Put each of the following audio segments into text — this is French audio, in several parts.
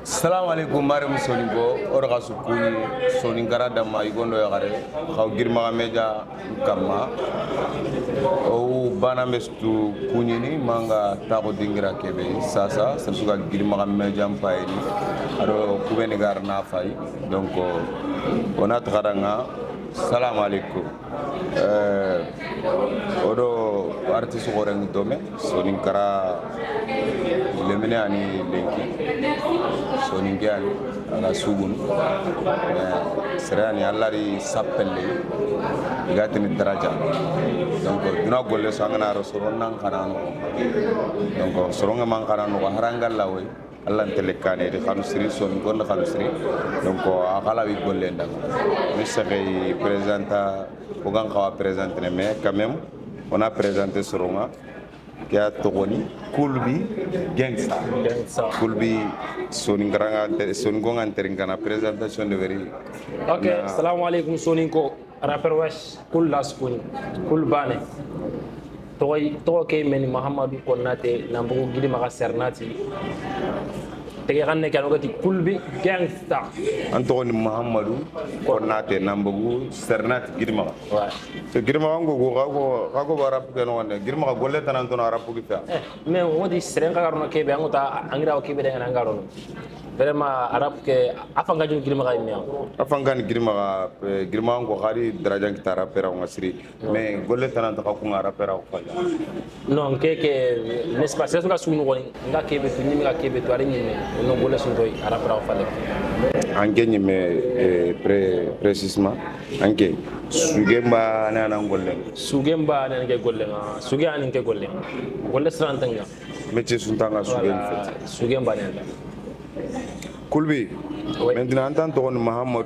Assalamualaikum marim soningo orga sukuni soningara dama igondo yagare khaw girma meja kamma o bana mestu kunyini manga tago dingira kebe sasa sensuga girma meja mpaini ado kubene garna fay donc ona tagaranga salam alaikum odo artiste goreng dome soningara lemene ani lenki soningian ala sugun serani allari sappelle gatini daraja donc duna golle sangana rasulun nan kanano donc soronga man kanano harangal lawe allah telekane de khanu siri son gon khanu siri donc akala wi golle ndak mi sey présenta o gan khawa présenter mais quand même on a présenté soronga kia togoni kulbi gangsta kulbi soningaranga soningonga teringana présentation de veri ok assalamu alaikum soninko rapper wash kul laskuni kul bane to ke men Muhammadu Konate nambu gidi maka sernati tege ganne kan gati kulbi gangsta antoni Muhammadu Konate nambu sernati gidi maka so gidi maka go barap ke no ne gidi maka golle tanan to arab ko fa mais wodi serenga garno kebe anguta angira o kebe de ngaro vraiment arab ke afanga jun gidi maka mi afanga ni gidi maka ko khari daraja ki tara pera ngasri mais golle tanan to ko ngara pera ko fa non keke l'espace est-ce que sunu ngoni nga kebe to nyimi nga kebe to ari nyimi no golle sun toy arab ra fa le anke nyime précisément anke sugemba nana golle sugemba nana ke golle nga suge ani ke golle golle strantanga métier suntanga sugemba nana kulbi maintenant en tant que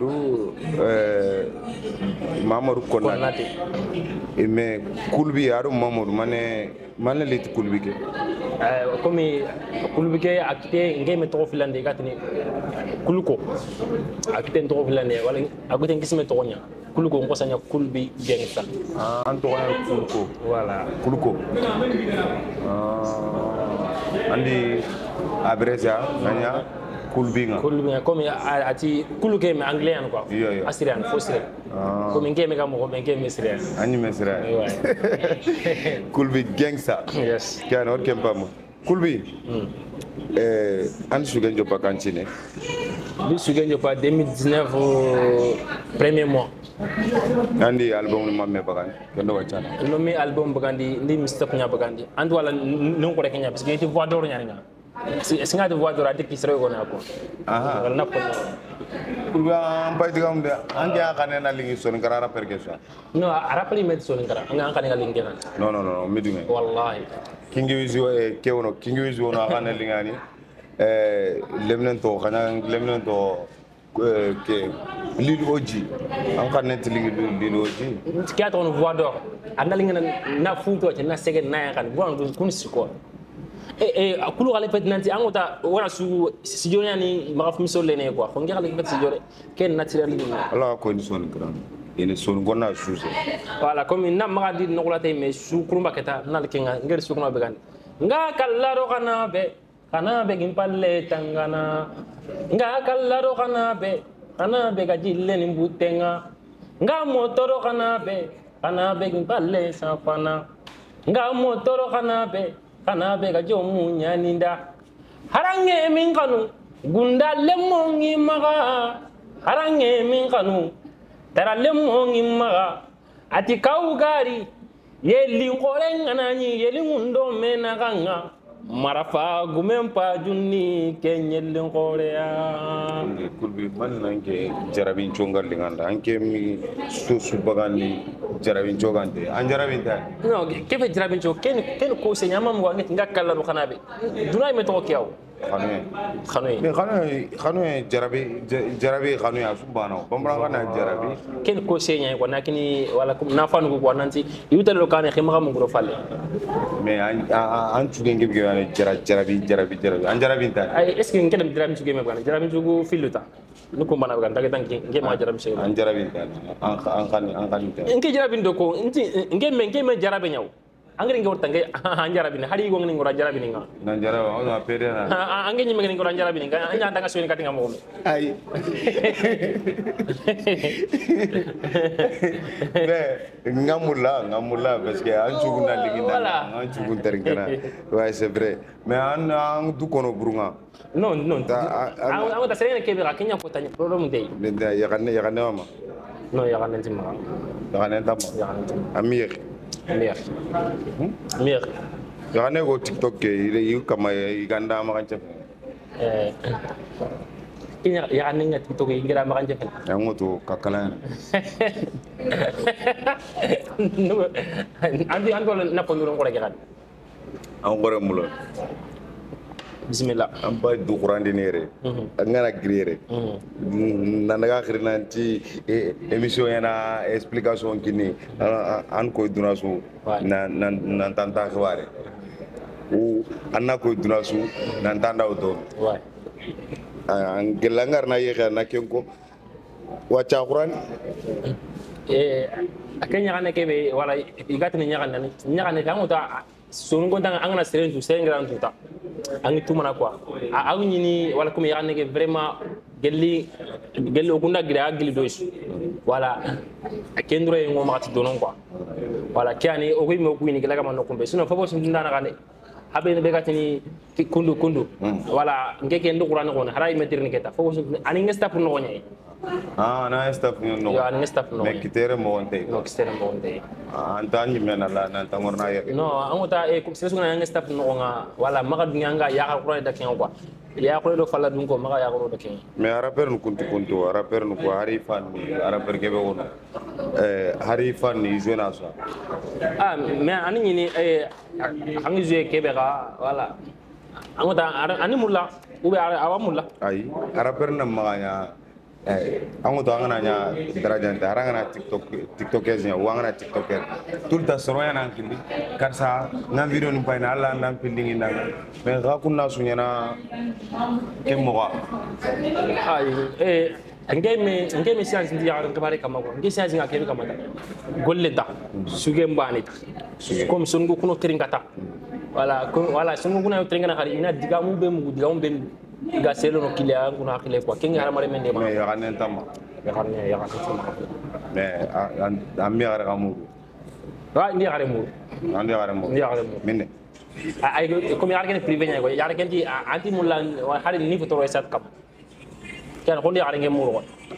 Mamadou Konate mais kulbi aro Mamadou mané lit kulbi ke comme kulbi ke akite ngeme to filande gatini kuluko akite to filande wala akute ngisme to nya kuluko ngo sanya kulbi gengsa anto kuluko voilà kuluko andi abreza nanya kulbinga comme ati kuluke me anglais an quoi assyrian fosire comme ngeme ga mo ngeme sire anyi mesra kulbi gangsta yes kan or kempam kulbi an sugen jopa kantine bi sugen jopa 2019 premier mois andi album mamme bagandi kendo wachana no mi album bagandi ndi mistop nya bagandi and wala non ko rek nya parce que ti voix d'or nya nga est-ce que tu vois de la qui serait on a quoi aha na ko kulba am pay digam de andi akane na lingi son garara pergesha no arapli med son gara nga akane nga lingi non midunge wallahi kingi wizo e kewno akane lingani lemnen to ke lili oji an kanne tilingi lili oji kia ton voix d'or andal lingi na funto na segen na kan bon kun siko akulu gale pet nanti angota wala su sijoni ni magaf misole ne quoi fongi gale pet sijore ken naturel ni ala ko ni son grand ene son gonna suuse voilà comme na magadi no gula tay me su kurumba keta nal kenga ngir su kuno began nga kallaro kana be gimpalle tangana nga kallaro kana be gajille ni butenga nga motoro kana be gimpalle safana nga motoro kana be ga jomu nyaninda harange min kanu gunda lemmo ngi maga harange min kanu tara lemmo ngi maga ati kaugari yeli ngore nganani yeli ngundo mena kanga marafa gumempa junni kenyel ngore ya kulbi man nanke jarabin chongal linganda anke mi su bagandi jarabin chogante an jarabin ta no kefe jarabin chog ken ko se nyama mo ngati ngakalla no khanabe dunay me to kiyaw khanu jarabi khanu ya subhanahu bamra kana jarabi ken ko se nyay ko nakini wala na fanu ko nanti yutalo kana khima mo gro falle mais an tugenge bi jarabi an jarabin ta ay est ce que ngedam jarabi tugeme bana jarabi tugu filuta nuko mana bana daga tanki ngema jarabi se an jarabin ta an kan nge jarabi ndoko ngeme jarabi nyaw angri ngor tangai anjara bin hari go ngin ngora jara bin nga nan jara o na pere na angi nyime ngin ngora jara bin nga anya tanga suin katinga mo ay be ngamula parce que an chugu na ligi na an chugu terngana ouais c'est vrai mais an du kono burunga non an ta serena kebe ka kenya ko tanya problem dey ya kan ma non ya kan ntima ya kan ntima amir ya kan go tiktok ke yu kama iganda ma kan chef kenya ya kan nga tiktok ngira ma kan chef ya ngoto kakala andi na ponduro ngora kan an gore mulo bismillah am bay du qur'an dinere ngana grire nanaga khirnanti émission yana explication kini an ko dunasu nan tanta khware o anna ko dunasu nan tanda auto wa an gelangar na yega na kenko wacha qur'an akenya kana kebe wala igatini nyakana kamuta sungo dang angana serentu sengran tuta angi tumana quoi angi ni wala comme yakane ke vraiment gelli okunda gira gelli dois wala akendro e ngoma ati donon quoi wala kiani o ko mo kuini gela kama nokumbe sino fabo sun ndana kane habe ne begatini kundu wala ngeke ndu qur'an ko haray metirni keta fabo sun ani ngesta pour no nyai na staff no ya ani staff no me kitere mo wonte no kitere mo wonte antani mena la nan tangorna yebe no amuta e ko sesu na staff no nga wala maka dunya nga ya ka qur'an da ken quoi ya ko do falla dum ko maka ya ko do ken me araper nu kuntu araper nu ko harifan ni araper kebe wono harifan ni jona so me ani ni angi je kebe ga wala amuta ani mulla ube awa mulla ay araper na maganya ango to angana nya darajante arangana tiktokers nya wangana tiktoker tulta soroya nan kindi karsa na video ni payna alla nan pindingi nan me ga kunna sunyana kemoga ay ngeme science ndi yaran kabare kama ko ngi science ngake kama ta golle da suge mbani comme sungu kuno teringata wala sungu kuna teringana hari ina digamu be mu ga selo no kilia kuna kile kwa kinga mare mende ma ya kanen tamma ya kan tama me ammi gara kamu wa ndi gare mu minne ay ko mi argen privé nya ko yar ken ti anti mulla hari ni foto resat kam kan ko ndi gare ngem muro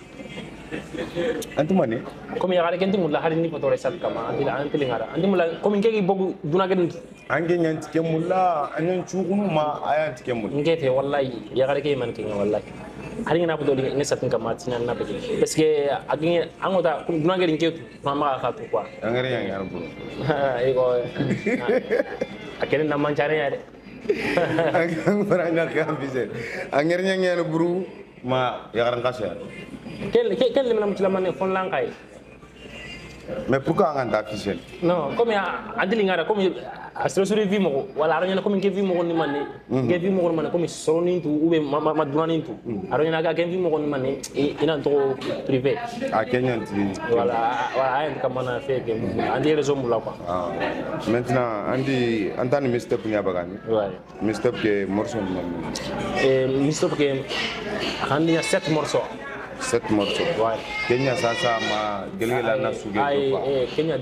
antu mani ko mi gare ken ti mulla hari ni foto resat kam anti lingara anti mulla ko mi ngegi bogu duna gen ange nyanti ke mulla anyan chugunu ma ayanti ke mulla ngete wallahi ya gare ke man ke wallahi hari ngana foto ni satin kam matina na be parce que agin angoda duna gen ngetu mama ka to quoi angere yang yar bu ay ko akene na manchare ya de angere ka bise angere yang yar buru ma ya garan kasya kel lemna mutlamane fon lankay mais pourquoi nganta officiel non comme adili ngara comme asro vi mo wala aranya comme ke vi mo ni manni ke vi mo man comme soni tu ube ma dunani tu aranya ga ke vi mo ni manni ina to privé a kenyan ti wala ay kam na fe ke andi réseau mu la quoi maintenant andi antani mistep nya bagani ouais mistep ke morceau mistep ke andi 7 morceaux 7 morceaux ouais Kenya sasa ma gelela na suge Kenya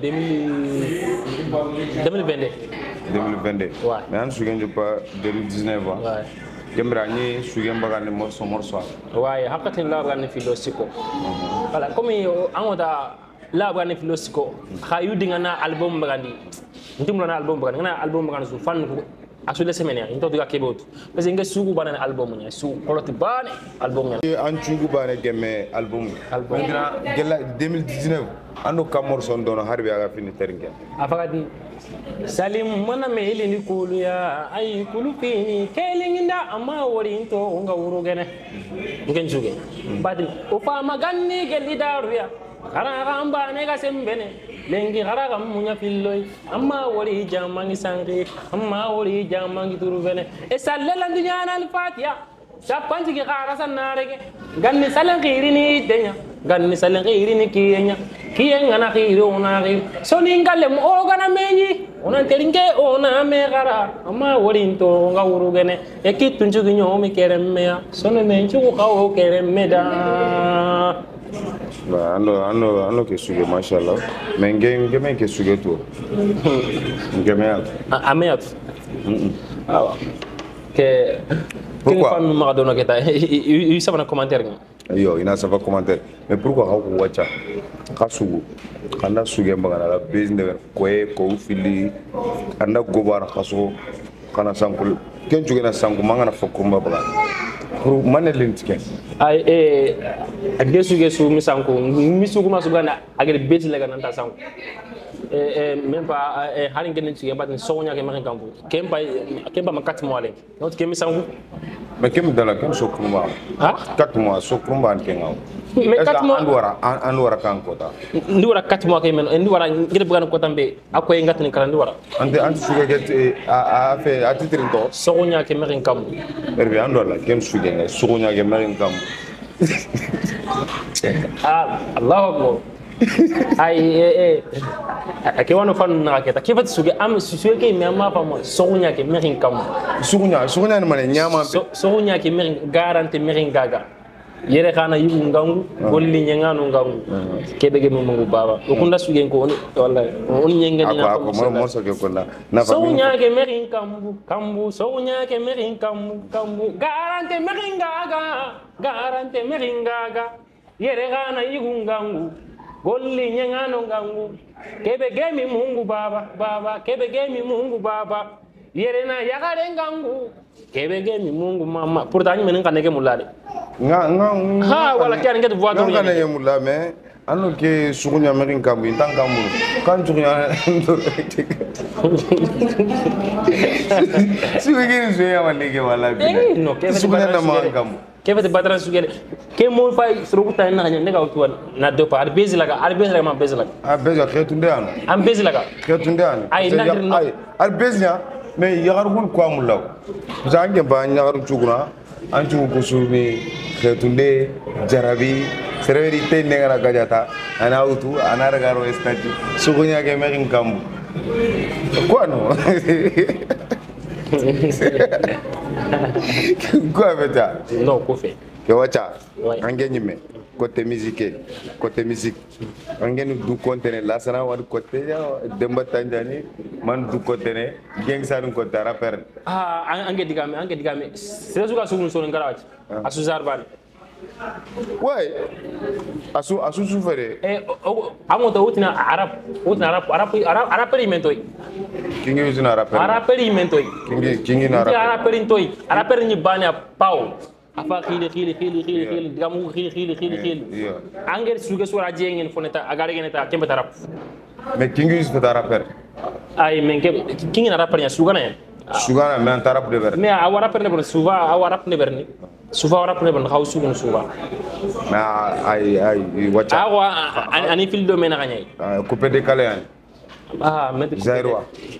2022 ouais mais an suge pas 2019 ouais Gembra ni suge mbagani morceau ouais hakatin la gani filosiko voilà comme angoda la gani filosiko khayu dingana album bagandi ndimlo na album bagandi na album bagandi su fan ko asule semaine into diga kebot parce que nga sugu banana album nya su koloti bane album nya an sugu bane gemme album gela 2019 ando kamor son dono harbi aga fini teringe afagadi salim mana meli ni kulu ya ay kulu fini kelinginda amma wori into nga wuro gene ngen suge badin o fa maganni gelli daruya kara gamba ne ga sembene lengi haraga munya filloy amma wori jamangi sangi amma wori jamangi turuvene e sallala dunyana al-fatiha sapanji ki khara sanarege ganni salan khirini denya ganni salan khirini kiyenya kiyenga na khiruna khir soni ngale mo gana meñi ona teringe ona megara ama worinto nga wurugene ekitun chugi nyomi keremmea sono men chugo kawo keremmeda ba ando ke suge mashallah mais ngeme ke suge to ngeme ameat awa ke pourquoi fan ma dono keta i sabana commentaire yo ina sava commentaire mais pourquoi ka ko wacha ka sugu kanda suge mbagana la business ko fili anda gobar khaso kana sankul ken jugena sanku mangana fokumba baga pour manelin tiken ay ade suge su misanku misugu masugana agere beti lega nanta sanku même pas harin genen suge batin sonya ke makin kambu kempa makat moale not ke misanku mais kem dala kem sokumba ha 4 mois sokumba an kengaw mais 4 mois andwara kan kota ndi wara 4 mois kay men ndi wara ngir bugan ko tambe akoy ngatni kala ndi wara ante suge get a fait a titrin to sonya ke makin kambu erbi andwala kem suge ngai sonya ke makin kambu Allahu akbar ay ake wano fan na keta ke fat suge am suge ke mi amma pa mo sonya ke merin kam sugunya ni mane nyama sonya ke merin garante merin gaga yere kana yibu ngangu golli nyangano ngangu kebe ge mungu baba ukunda suge ko wallahi on nyenga ni na ko mo so ke ko na sonya ke merin kambu sonya ke merin kambu garante merin gaga yere kana yibu ngangu golli nyangano ngangu kebe gemi mungu baba kebe gemi mungu baba yerena yagare ngangu kebe gemi mungu mama pourtant ni menen kaneke mulade nga ha wala kyan nget voiture nga kaneke mulade mais anu ke sugunya merin kambu intangambu kan sugunya sugunya suya manike wala bi no kebe sugunya na mangambu kebe te badran sugere ke mo fay sruguta na nya nega wutu na do pa arbezi laga ma bezi laga arbezi khetunde anu am bezi laga khetunde anu ay nadir no arbezi mais yagar gun ko amulaw zange ba yagar chuguna an chugu kusumi khetunde jarabi serveri te nengara gajata ana wutu ana regaro estati sugunya ke merin kambu ko no quoi beta non ko fe ke wacha angeni me côté musique angeni du contene la sana wa côté demba tanjani man du contene geng sa du côté rapper ange digame seresu ka sugun so ngara wati asu zarbani ouais asu soufere amoto utina arab perimento kingi usina rapper arab perimento kingi na rapper arab perintoy arab perini bani pau afa khili gamu khili anger suge sura jengen foneta agare geneta kembe tarap mais kingi usina rapper ay men kingi na rapper ya sugana men tarap de ver mais awara perne bon suva awara perne berni suva awara perne bon khawsu bon suva na ay wacha awa ani fil do mena ganyay coupé décalé mettre zéro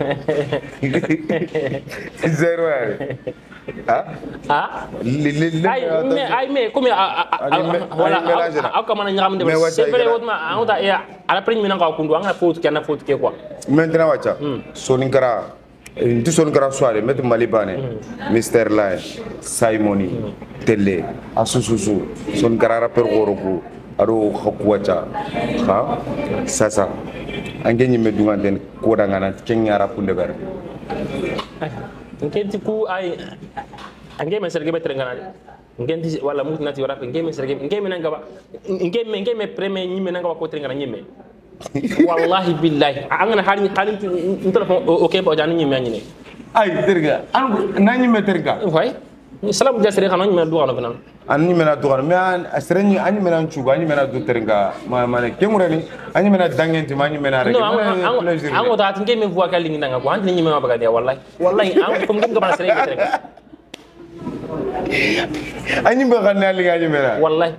ay mais comme voilà akama na nyam de c'est vrai wotma anta ya ala prin mina ka kundu anga fotu ke quoi maintenant wacha soninkara ndi sonkara soirée met malibane Mr Line Simoni tele asususu sonkara rapper goroku ado khakwacha ha sasa angenyi medunga den ko dangana kenya rapunde ber ngenti ku ay angeme serge betrengana ngenti wala mutnati rap ngeme serge ngeme nanga ngeme premier nyime nanga ko trengana nyime wallahi billahi angana halin telefon okay ba jani nyime nyine ay terga an nani me terga way salam jasre xana nyime du xana fenal an nyime na du xana me an asreni an nyime na chuga an nyime na du terga mane kemurani an nyime na dangenti ma nyime na rek an wota at ngeme voix ka lingi nanga ko an nyime ma baga dia wallahi an ko ngem gaba sere terga an nyime xana linga nyime na wallahi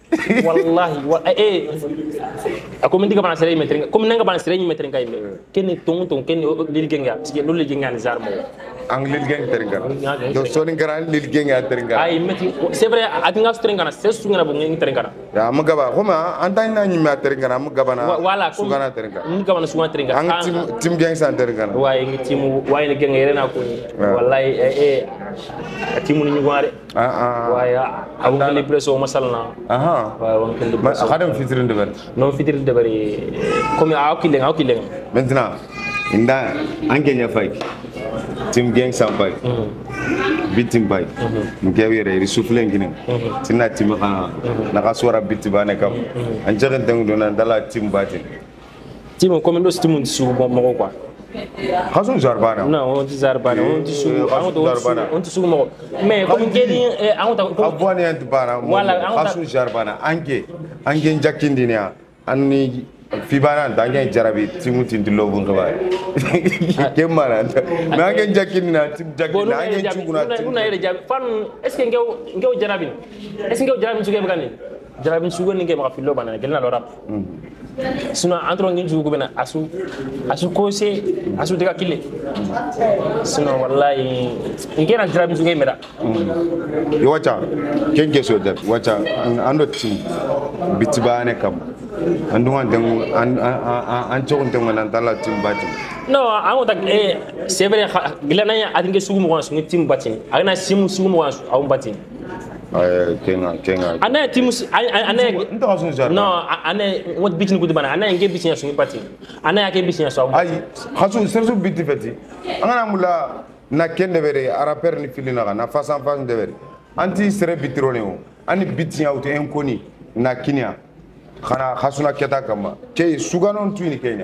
wallahi ako min diga bana sere metren comme nanga bana sere metren kay ken ton ken lil genga parce que lol genga ni zarmo ang lil geng teringa do soni garan lil genga teringa ay meti c'est vrai adinga teringa c'est su ngana bo ngi teringa ya magaba xoma antan na nyima teringa na magaba na wala sugana teringa ngi gabana sugana teringa ang tim geng san teringa way ngi timu way ni genga yerena ko wallahi timu ni ngware way abu ni presso masalna way won ken khadam fitrin de ber non fitrin de bari comme akile maintenant inda angenya fay tim geng sampay bitim bay ngewere risufle ngine tinna tim khana naka sura bitibane kam anjagan tangu dona dala tim batin tim comme do stimun su mo quoi khasun zarbana non on dit zarbana on dit su on dit su mo mais comme ngeli on ta abwani ant bana wala khasun zarbana ange njakindina anni fibana dange jarabi timuti ndilobun kaba kemana mais ange njakindina tim jakina ange chuguna na yere jabi fan est ce que ngew jarabin est ce que ngew jarabin suge bagani jarabin suge ni ngema fillo bana gelna lo rap sino antro ngi jugo bena asu kose asu diga kille sino wallahi ngena jarabin suge mera yo wacha kenke so da wacha ando tim bitibane kam andunga dengu an chogon dengu nan dala tim bati no awu tak c'est vrai gilana ya adinge sugu mo ngi tim bati agna simu sugu mo awu bati kenga ana tim ana ndo khasun zarbana no ana wot bitin gudu bana ana nge bitin sungi bati ana yake bitin so ay khasun sersu biti feti angana mula na kende bere araper ni filina na fasan fasan de bere anti sere bitirone o ani bitin auto enkoni na kinya khana khasuna keta kama ke suganon tuini kenya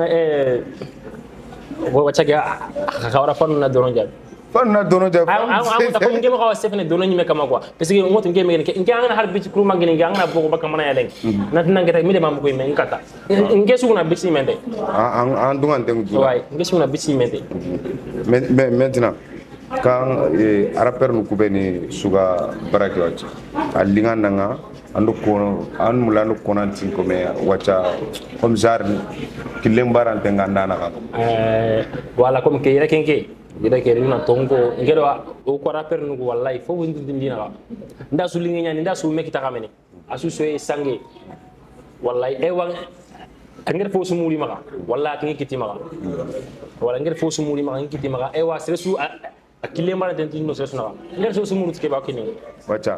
wacha ga khawra fon na doron jab fanna dono jab ta ko ngema ko sefene dono nyime kama quoi parce que ngoto ngeme ngana har bici kuruma ngene ngana boko baka mana ya leng na nangata mi de mam ko men kata ngesu na bici mente an dungan tengu dula way ngesu na bici mente maintenant quand araper nu kubeni suga baraki wacha alinga nanga ando ko an mulano konantin ko me wacha comme jar kilembaran tenganda na wala comme ke yere kenke ida ke rina tongo ngero o ko rapper nu wallahi fo windi dindina ka nda su linga nyani nda su mekita kamene asu so e sange wallahi e wang ngir fo su muri maka wallahi kingi kiti maka wala ngir fo su muri maka kiti maka e wa seresu akile mara den tino seresu na ngir so su muri ke ba kini wacha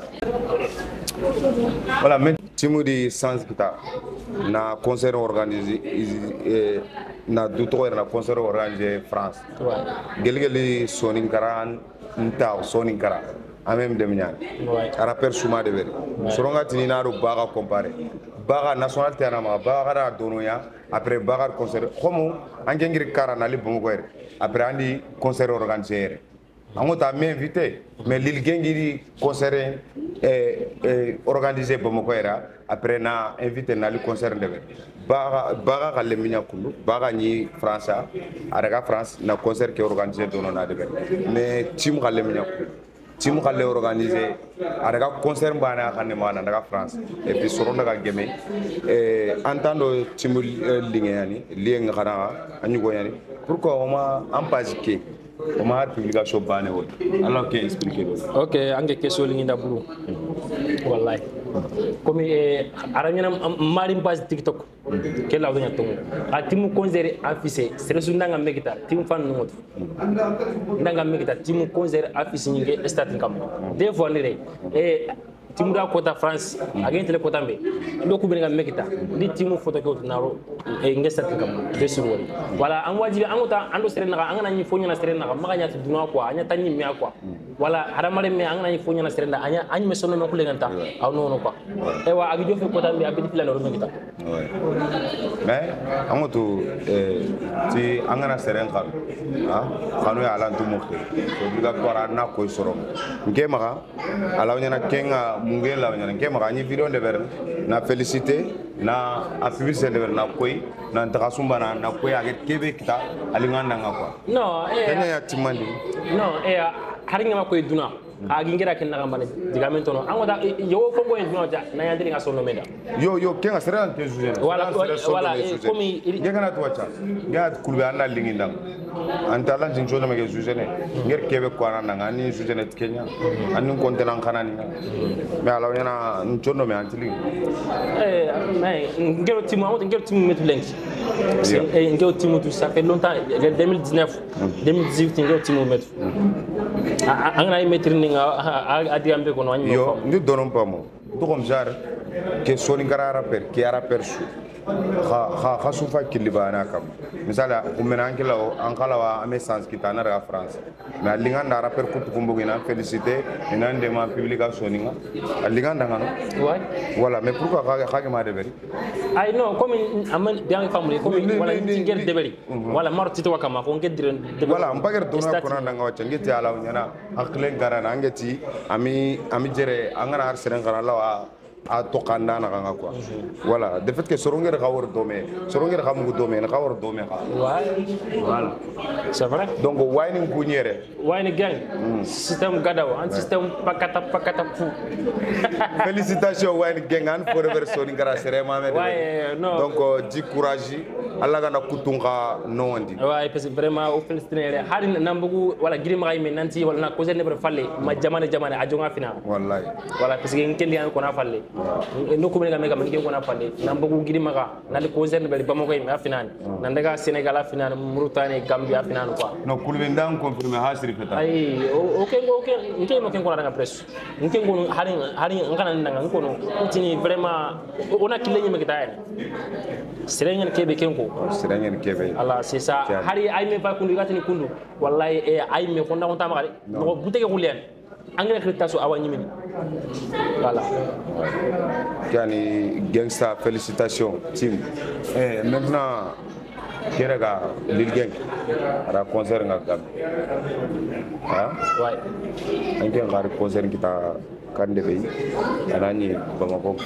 voilà mais timudi sans kita na concert organisé na duto na concert organisé France gelgeli soninkaran nta soninkara amem dem ñaan rapper suma de ber soronga tinina do baga comparer baga national théâtre ma baga da donoya après baga concert xomu angengir karana li bongo er après andi concert organisé amota m'invité mais lil gengiri concert organisé Bamako era après na invité na li concert de baga galle minya kulu baga ni France araga France na concert qui organisé dono na de mais team galle minya team galle organisé araga concert bana kanne mana daga France et puis soro daga geme entendo team lingani lien ngara anyugo yani pourquoi on m'a empasiqué on m'a publication bane wol alors que expliquer ok ange question lingi bulu wallahi comme aranyana mari base TikTok ke la wanya tongo atimu concert affiché seresu ndanga megita timu fan ngoto ndanga megita timu concert affiché ngi stade kam des fois ni timu da kota France agent le kota mbe ndo ku benga megita di timu photo ko naro ngi stade kam de sur wori wala an wajibi an uta ando serena angana ni fonya na serena maka nya duna ko anya tanni mi akwa wala haramare me angana ni fonya na serena anya anyi me sonno ko leganta aw nono ko ewa agi jofe kota mbe abidi filano ro megita mais amoto ti angana seren kan kanu ya ala ntumo ke obligatoire na ko soro nge maka ala nyana kenga mungela nyana nge maka ni video de ber na féliciter na afibise de ber na koy na ntakasumba na koy aget kebe kita alinganda ngakwa no kenya ya timandi no haringa makoy duna gingira kin na ngambane digamento no angoda yo fongo en no ja na yandiri nga sonno meda yo kenga sera ke suje wala komi ngena to wacha ga kulbe anna lingindang antala jing jono mege suje ne nger kebe ko anana ngani suje ne Kenya annin kontenan kanani me ala yana jono me antili mais ngero timu metu lenki ngero timu tout ça fait longtemps 2019 2018 ngero timu metu angana ay metri ni nga adiambe ko no yo ndi donon pamo to comme jar ke soni ngara rapper ke rapper su kha sufa kilibana kam misala umena ankala wa ame sans kitana daga France mais linga na rapper kutu kumbugina féliciter ina ndema publication nga linga ndangano voilà mais pourquoi kha ma deberi ay no comme aman bien famille comme wala ngel deberi wala marti to wakama ko ngedire voilà mpager to na kona ndanga wacha ngeti ala nyana aklen garana ngeti ami jere angana har seren gara lawa a to kanda na kanga quoi voilà de fait que sorongere khawor domé sorongere khamu domé na khawor domé kha voilà c'est vrai donc wayni kunyere wayni gang système gadaw un système pakata fu félicitations wayni gang an forever soni ngara sere mamed donc di courage alla gana kutunga nondi ouais parce que vraiment au féliciter hari nambugu wala girima ay men nanti wala na ko ne bre falle ma jamane a jonga fina wallahi voilà parce que nkendi an ko na falle no ko mega mega ngi ko na falle nambugu girima ga nali ko zerne be bamako e finane nan daga Sénégal finane Mauritanie Gambia finane quoi no kulbe ndan confirmer hasri feta ay okay nke mo ken ko na daga press nke ngo hari ngana ndanga ko no tini vraiment ona kilenye me kitayane serengen kebe kenko serengen kebe Allah c'est ça hari ay me ba kundu gatini kundu wallahi ay me ko ndako tamakale ko butege kulen engrais crétation awani min voilà yani gangsta félicitations team maintenant keraga lil gang ara concert nga gam ha ouais anke ngar concert kita kande be anani bamako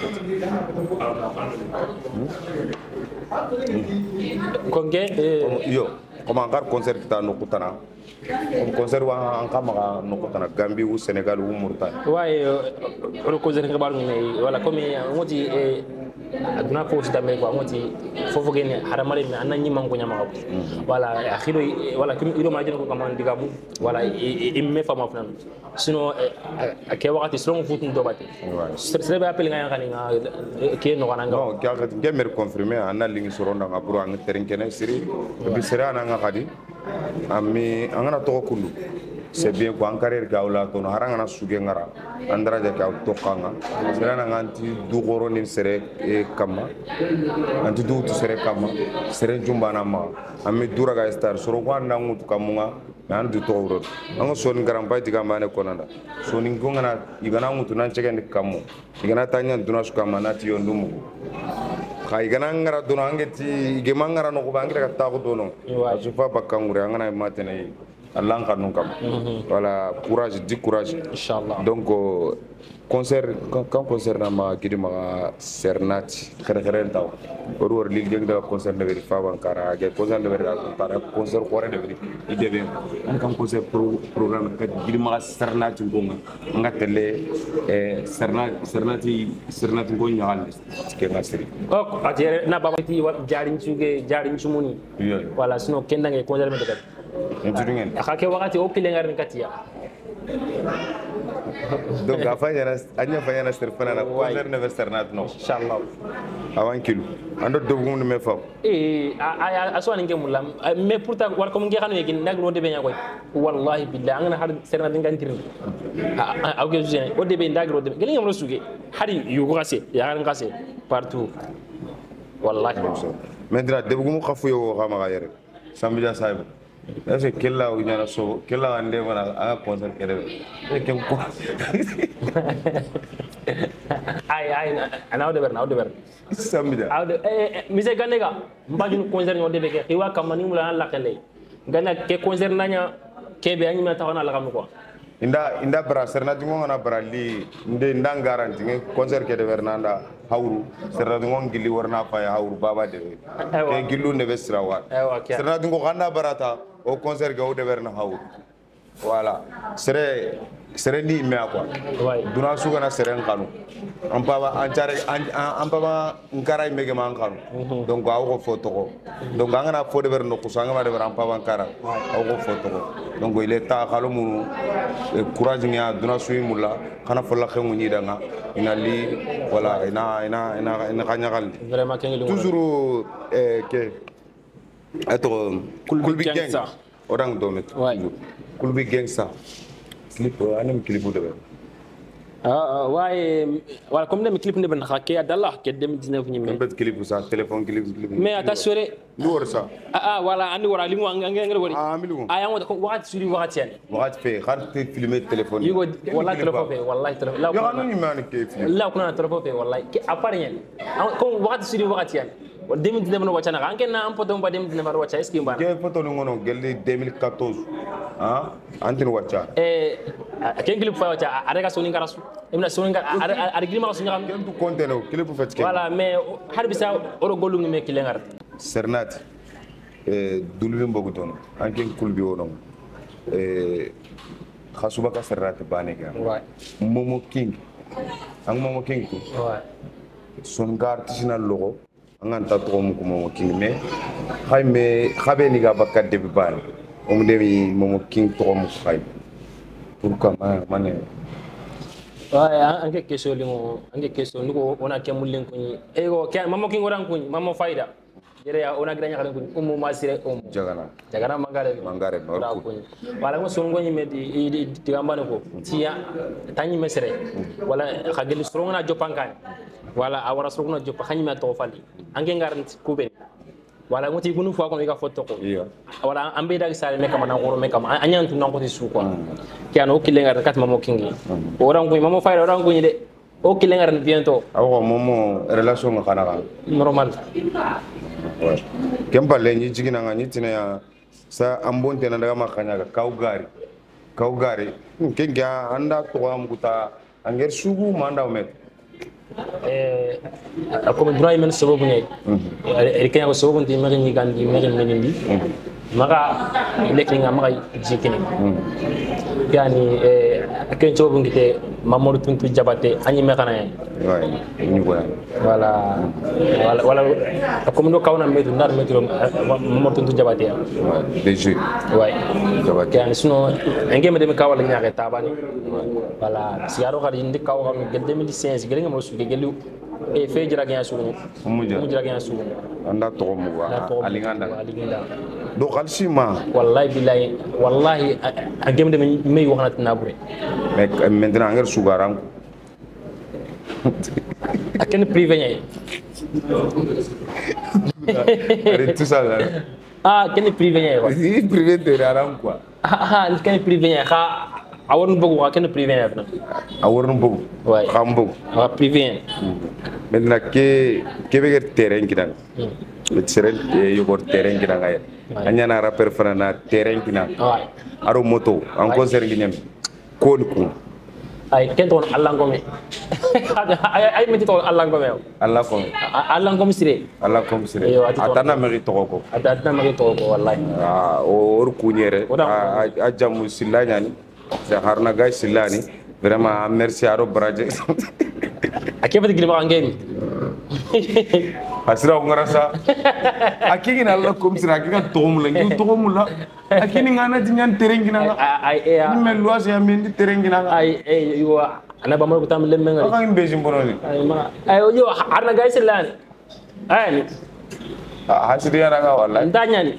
konge yo comment ngar concert kita no kutana concert wa an kama no kutana Gambie ou Sénégal ou Mauritanie ouais le concert nga balu ne wala comme ngoti aduna ko ci tamé ko ngoti fofo gene haramale mi anani mango nyama ko wala akhiro wala kim ilo ma jeno ko kam digamu wala imme fama fnan sino ke wakati solo foot ndo bati c'est ba appel nga ngani nga ke no kana nga non ke mer confirmer ana lingi soronda nga buru ang terenkene siri bi sera na nga kadi ami angana to kundu c'est bien ko encarer gawla to no haranga na suge ngara andara ja ka to kanga sera na nganti du goro ni sere kama anti du to sere kama sere jumba na ma ami dura ga star soro ko anda ngutu kamunga nan du to woro anga son garam bay diga mane konanda soni ngona igana ngutu nan cegende kamu igana tanya duna su kama na ti yondumu kay igana ngara duna angeti igema ngara no ko bangira ka ta ko dono asufa bakangure angana matene Allah kanun kam voilà courage du courage inchallah donc concert quand concert na ma kidima sernati kare taw or lil jeng da concert de veri fa bankara ge concert de veri para concert khore de veri idebe an kan concert programme ka kidima sernati ngonga ngatele sernati ngo nyaal ke ngasri ok atire na baba ti jarin chumuni voilà sinon kenda nge concert me de entudungen akake wakati okile ngarin katia donc anya fanya serfana na concert never sernat no inshallah awan kilo ando dogum me fam aswani ngemulam mais pourtant war ko ngi xanu yegi nag no debe ñakoy wallahi billahi ngana har sernat ngantir awge jene o debe ndagro debe gele ngam rosuge hari yu ko gasse ya ngase partout wallahi maintenant debugum xafu yo xama ga yere sambidia sahibu est-ce que kella o nyana so kella ande mana a concert kede e ken ko ay ana de ber samida awde mise ganega mbajun concert no de be ke xiwa kam ni mula la kele gana ke concert nanya kebe anyi mata wana la kam ko inda bra serna dingo ngana bra li nde ndang garanti nge concert kede bernanda hawru serna dingo ngili warna fa ya hawru baba de ke gilu ne besra wa serna dingo ganda barata o concert ga o de berna hawru voilà sere ni me quoi ouais duna su kana sere kanu an papa ngara mege man kanu donc aw ko photo ko donc angana fo de ber no kusanga ma de ber an papa ngara aw ko photo ko donc il est ta khalo mu courage nya duna su mulla kana fo la xengu ni danga ina li voilà ina kanyagal vraiment kengi toujours que eto kulbi gangsta orang domet ouais kulbi gangsta clip anam clip de waaye wala comme dem clip ne ben xake adalla ke 2019 ni me bet clip sa téléphone clip mais ata sore lu wor sa wala andi wara limu ngel wori milu aya ngo ko wakati suri wakati yani wakati fe xarte filmer téléphone yugo wallahi téléphone fe wallahi téléphone la yo xanu ni man ke film la kuna téléphone fe wallahi ke appareil ko wakati suri wakati yani 2019 no wacana anke na am poto mba 2019 no wacha eski mbana ke photo no ngono gelli 2014 antin wacha ken clip fa wacha arega soni ngarasu emna soni ngara arigi ma soni ngam ken tu contenu clip fait ke voilà mais harbi sa oro gollu ngi me kilengar sernat dulbi mbogu ton anke kulbi wono khasuba ka sernat bane ga ouais momo king ang momo king ko ouais son gar tisina logo angan ta to mo ko momo king me khayme khabe ni ga bakkat de bi bane om demi momo king to mo khay pourquoi mané ouais anke question lingo anke question niko ona ke mullen ko ni ego ke mamo king oran ko ni mamo fayda jere ya ona granya kalen ko ummu masire jagana mangare ko wala mo son ngoni medi di gambane ko tiya tanyi mesere wala khageli strongna jopankani wala awara strongna jop khanyima to fali ange ngaranti kube wala ngoti bunu fo ko ga foto ko wala ambe dag sare me kama na ngoro me kama anyantu nango ti su ko kiano kilenga kat mamo kingi oran ko mamo fayda oran ko ni de o kilenga ran bientôt awo momo relation nga kana normal ouais kemba le ni jigina nga ni tina sa ambonte na daga makanya ga kaugari kenga anda to am guta anger sugu manda umet comme droit men sababu ne erikanya ko sababu ndi mari ni gandi mari menindi maka leklinga maka jikini yani ken sababu ngite Mamadou Tuntu Jabate anyi mekana ouais ni ko wala comme do kawna medu nar medu Mamadou Tuntu Jabate ouais déjà ouais Jabate yani sinon ngeme dem kawala nyaake tabani wala sigaro khadi ndi kaw xam gel 2016 gel nga mo su gelu e fe jira ganya su mu jira ganya su anda to mu wa alinganda do khalsima wallahi billahi wallahi ngeme dem may waxna nabure mais maintenant ngar sugaram aken privé ñay ari tout ça là ken privé ñay wa privé de raram quoi ken privé ñay xa awon bëgg wa ken privé ñay na awon bëgg way xam bëgg wa privé maintenant ke be terrain kidan le serel yo terrain kidan ay anyana rapper frana terrain kidan aro moto en concert ginem kon ko ay ken ton Allah ngome ay metti ton Allah ngome Allah ngome sire atana meri to ko wallahi or kunyere a jamu sillani sa harna gay sillani vraiment merci aro braje akebe gilma ngemi asira ngarasa akigi na Allah kom sira akigi to mula akini ngana jinyan terengina ay ni melwa se amendi terengina ay yo ana ba mo tam lemme ngari ak ngi beji bononi ay yo harna gay sillani ay hasidi yaranga wallahi ndanyani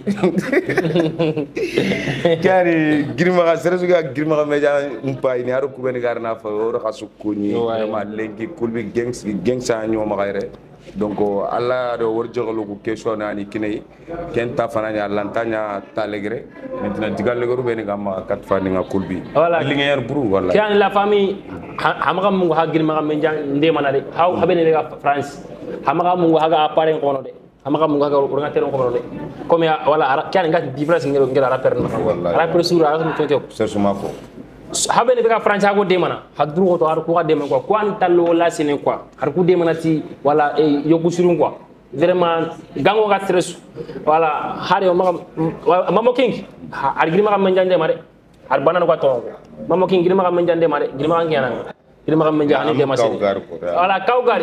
kari girma ga sere suga girma ga meja mpai ni haru kubeni garna fa oro khasukuni ma lengi kulbi gengsa nyoma gaire donc alla do worjogolu ko question ani kinai kenta fananya lantanya talegre maintenant digal legoru beni gamma kat fani nga kulbi linga yar buru wallahi kan la famille hamagam mu ha girma ga menja ndemana de haw habene ga France hamagam mu ha ga appareil kono de amaka munga ga ordinateur ko de comme wala kan ngati difference ngel rapper na rapper sura ala to to sersuma ko habene be ga France ko de mana hadru ko to har ko de man ko an tallo la sine quoi har ku de mana ti wala e yogu surun quoi vraiment gango ga stress wala har yo mama king argiri maka menjande mare ar banan ko to mamo kin girma kam jande ma de girma kan kenan girma kam jande de ma sene wala kawgari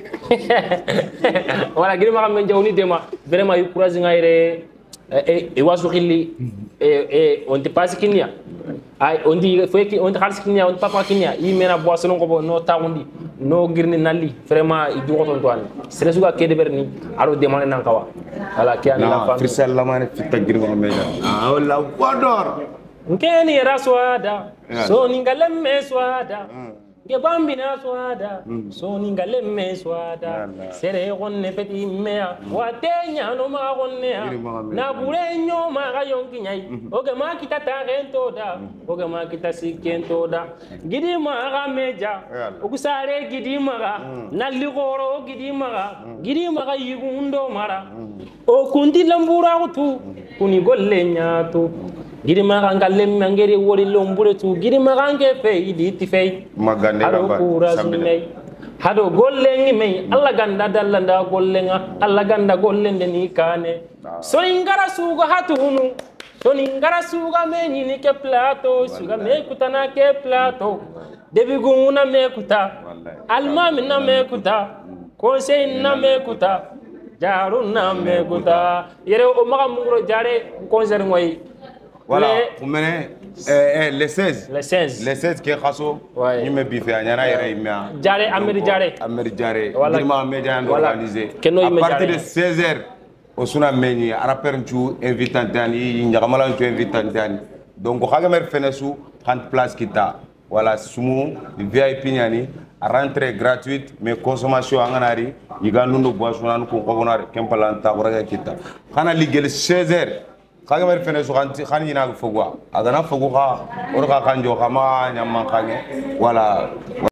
wala girma kam jawni de ma vraiment yu courage ngaire e wasu khilli on te passe kinya ay on di feki on khals kinya on papa kinya yi mena boisson ko no tawundi no girni nalli vraiment i dugoton to an sere suga kede berni aro demane nan kawa wala kiya na fam frisel la mane fitta girma ko meja wala wador nkeni raswada so ningalemme swada ge bambina swada so ningalemme swada sere gonne peti mea watenya no ma gonne na burenyo ma ga yonki nyai oge ma kita tarento da oge ma kita sikento da gidi ma ga meja okusare gidi ma ga nalli goro gidi ma ga yigundo mara o kundi lambura tu kuni golle nyatu gidi ma ngalle mangere wori lombure tu gidi ma nge fe idi ti fe magande ba sabbe hado golle ngi me alla ganda dallanda gollenga alla ganda gollende ni kane so ingara suga hatunu so ingara suga me ni ke plato suga me kutana ke plato debi guna me kuta almami na me kuta conseil na me kuta jaru na me kuta yere o maga mungro jare conseil ngoy voilà vous menez les 16 les 16 qui khasso ni me bife anyana yere imia jare ameri jare dirma media organisé à partir de 16h au suna meni araper nchu invitant dani nyagamala nchu invitant dani donc khagamer fenesu 30 place kita voilà sumu VIP nyani rentrée gratuite mais consommation anganari yigandundo boisson an ko kogonare kempalanta waraga kita khana ligel 16h kagamar fene so khani na fogwa agana fogu kha or ka kanjo kama nyamma khange wala